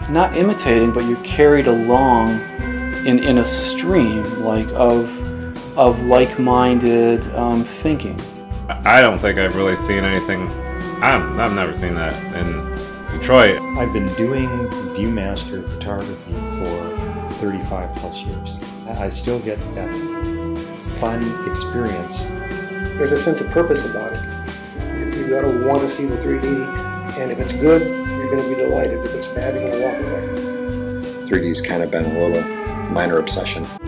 not imitating, but you're carried along in a stream like of like-minded thinking. I don't think I've really seen anything. I've never seen that in Detroit. I've been doing Viewmaster photography for 35 plus years. I still get that fun experience. There's a sense of purpose about it. You've got to want to see the 3D, and if it's good, you're going to be delighted. If it's bad, you're going to walk away. 3D's kind of been a little minor obsession.